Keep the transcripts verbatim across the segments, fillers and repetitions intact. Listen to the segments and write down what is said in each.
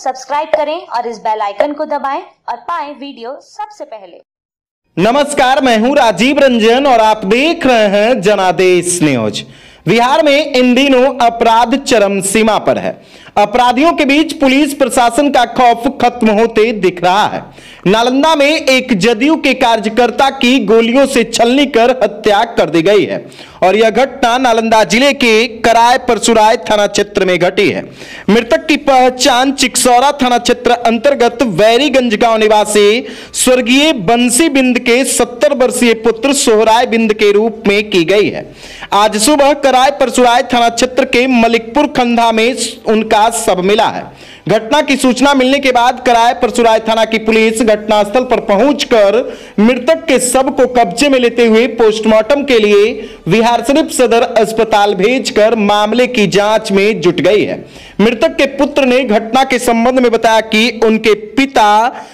Subscribe करें और इस बेल आइकन को दबाएं और पाएं वीडियो सबसे पहले। नमस्कार, मैं हूं राजीव रंजन और आप देख रहे हैं जनादेश न्यूज। बिहार में इन दिनों अपराध चरम सीमा पर है। अपराधियों के बीच पुलिस प्रशासन का खौफ खत्म होते दिख रहा है। नालंदा में एक जदयू के कार्यकर्ता की गोलियों से छलनी कर हत्या कर दी गई है और यह घटना नालंदा जिले के कराय परसुराय थाना क्षेत्र में घटी है। मृतक की पहचान चिकसौरा थाना क्षेत्र अंतर्गत वैरीगंज गांव निवासी स्वर्गीय बंसी बिंद के सत्तर वर्षीय पुत्र सोहराय बिंद के रूप में की गई है। आज सुबह कराय परसुराय थाना क्षेत्र के मलिकपुर खंधा में उनका शव मिला है। घटना की सूचना मिलने के बाद कराय परसुराय थाना की पुलिस घटनास्थल पर पहुंचकर मृतक के शव को कब्जे में लेते हुए पोस्टमार्टम के लिए बिहारशरीफ सदर अस्पताल भेजकर मामले की जांच में जुट गई है। मृतक के पुत्र ने घटना के संबंध में बताया कि उनके पिता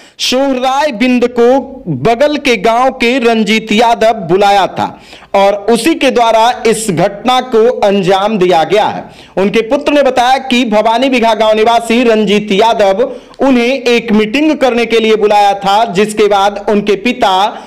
सोहराय बिंद को बगल के गांव के रंजीत यादव बुलाया था और उसी के द्वारा इस घटना को अंजाम दिया गया है। उनके पुत्र ने बताया कि भवानी बिघा गांव निवासी रंजीत यादव उन्हें एक मीटिंग करने के लिए बुलाया था, जिसके बाद उनके पिता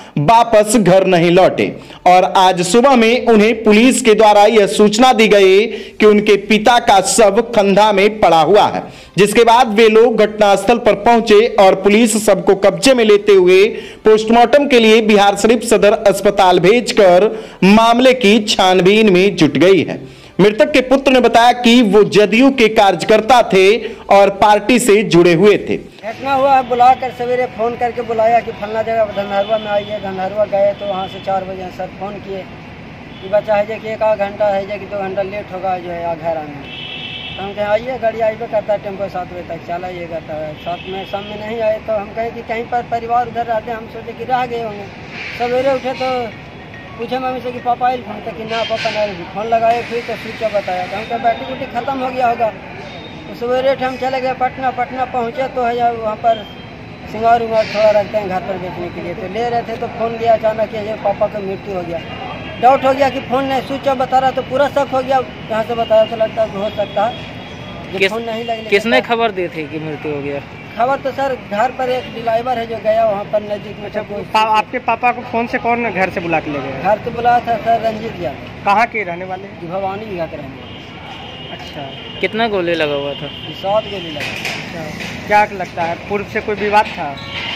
वापस घर नहीं लौटे और आज सुबह में उन्हें पुलिस के द्वारा यह सूचना दी गई कि उनके पिता का शव खंधा में पड़ा हुआ है। जिसके बाद वे लोग घटनास्थल पर पहुंचे और पुलिस शव को कब्जे में लेते हुए पोस्टमार्टम के लिए बिहारशरीफ सदर अस्पताल भेजकर मामले की छानबीन में जुट गई है। मृतक के पुत्र ने बताया कि वो जदयू के कार्यकर्ता थे और पार्टी से जुड़े हुए थे। घटना हुआ है, बुलाकर सवेरे फोन करके बुलाया कि फलना जगह गंधर्वा में आइए। गंधर्वा गए तो वहाँ से चार बजे सर फोन किए कि बच्चा है कि एक आध घंटा है कि दो घंटा लेट होगा जो है घर आने में। तो हम कहें आइए, गाड़ी आइए करता है टेम्पो सात बजे तक चला ये करता है। सात में शाम में नहीं आए तो हम कहें कि कहीं पर परिवार उधर रहते हैं, हम सोचे कि रह गए होंगे। सवेरे उठे तो पूछे मम्मी से कि पापा आए फोन तक कि ना पापा नहीं। फोन लगाए फिर तो स्विच ऑफ बताया। तो हम कहें बैटरी उटी खत्म हो गया होगा। तो सवेरे उठे हम चले गए पटना। पटना पहुँचे तो है वहाँ पर सिंगार उंगार थोड़ा रखते हैं घर पर बेचने के लिए, तो ले रहे थे तो फोन गया अचानक कि पापा का मृत्यु हो गया। डाउट हो गया कि फोन नहीं स्विच ऑफ बता रहा, तो पूरा शक हो गया। यहाँ से बताया तो लगता है हो सकता है किस, फोन नहीं लगे। किसने खबर दी थी कि मृत्यु हो गया? खबर तो सर घर पर एक ड्राइवर है जो गया वहाँ पर नजदीक में। पा, आपके पापा को फोन से कौन घर से बुला के ले गया? घर से बुलाया था सर रंजीत यादव। कहाँ के रहने वाले? भवानी बिघा के रहने वाले। अच्छा, कितना गोली लगा हुआ था? सात गोली लगा। अच्छा, क्या लगता है पूर्व से कोई विवाद था?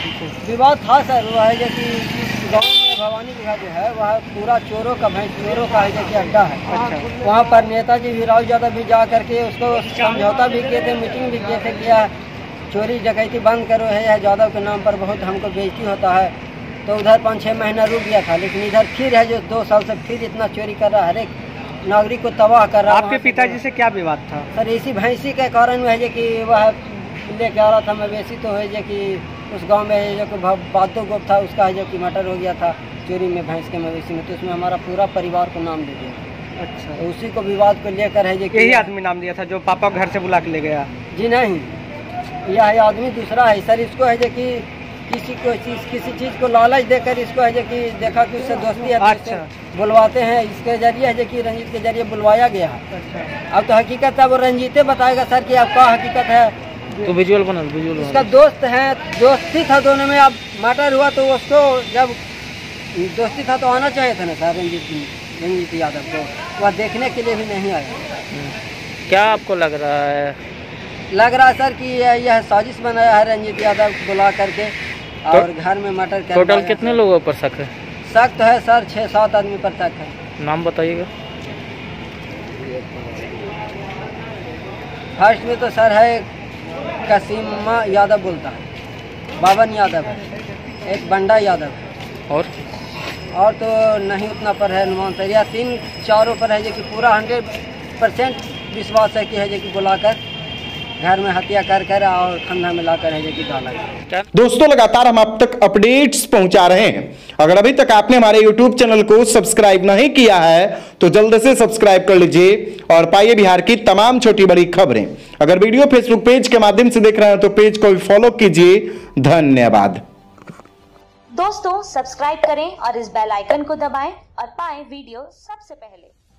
विवाद था सर, वह है कि गाँव में भवानी बिघा जो है वह पूरा चोरों का भैंस चोरों का है कि अड्डा है। अच्छा। वहाँ पर नेताजी भी राव यादव भी जा करके उसको समझौता भी किए थे, मीटिंग भी किए थे, किया चोरी डकैती बंद करो है या यादव के नाम पर बहुत हमको बेइज्जती होता है। तो उधर पाँच छः महीना रुक गया था, लेकिन इधर फिर है जो दो साल से फिर इतना चोरी कर रहा है, हर एक नागरिक को तबाह कर रहा है। आपके पिताजी से क्या विवाद था? सर इसी भैंसी के कारण है कि वह लेके आ रहा था मवेशी, तो है कि उस गांव में जो बादो गोप था उसका है जो कि मर्डर हो गया था चोरी में भैंस के मवेशी में, तो उसमें हमारा पूरा परिवार को नाम दे दिया। अच्छा, तो उसी को विवाद को लेकर है कि यही आदमी नाम दिया था जो पापा घर से बुला के ले गया? जी नहीं, यह आदमी दूसरा है सर। इसको है कि किसी को चीज किसी चीज़ को लालच देकर इसको है कि देखा कि उससे दोस्ती है। अच्छा। बुलवाते हैं, इसके जरिए है कि रंजीत के जरिए बुलवाया गया है। अच्छा। अब तो हकीकत है वो रंजीते बताएगा सर कि आपका हकीकत है। तो विजुअल बना विजुअल उसका दोस्त है, दोस्ती था दोनों में। अब मर्डर हुआ तो उसको जब दोस्ती था तो आना चाहिए था ना सर रंजीत रंजीत यादव को, वह देखने के लिए भी नहीं आया। क्या आपको लग रहा है? लग रहा है सर कि यह साजिश बनाया है रंजीत यादव बुला करके और तो, घर में मर्डर कर। टोटल कितने लोगों पर शक है? शक तो है सर छः सात आदमी पर शक है। नाम बताइएगा। फर्स्ट में तो सर है कसीमा यादव बोलता है, बावन यादव है, एक बंडा यादव है और और तो नहीं उतना पर है अनुमान सर, या तीन चारों पर है कि पूरा हंड्रेड परसेंट विश्वास है कि है कि बुलाकर घर में हत्या कर कर और खंधा में लाकर है कि डाला गया। दोस्तों, लगातार हम अब तक अपडेट्स पहुंचा रहे हैं। अगर अभी तक आपने हमारे यूट्यूब चैनल को सब्सक्राइब नहीं किया है तो जल्द से सब्सक्राइब कर लीजिए और पाइए बिहार की तमाम छोटी बड़ी खबरें। अगर वीडियो फेसबुक पेज के माध्यम से देख रहे हैं तो पेज को भी फॉलो कीजिए। धन्यवाद। दोस्तों, सब्सक्राइब करें और इस बेल आइकन को दबाएं और पाएं वीडियो सबसे पहले।